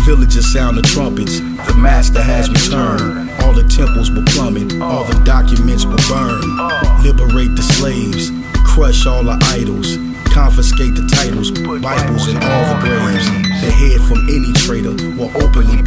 villagers sound the trumpets. The master has returned. All the temples will plummet. All the documents will burn. Liberate the slaves. Crush all the idols. Confiscate the titles, Bibles, and all the graves. The head from any traitor will openly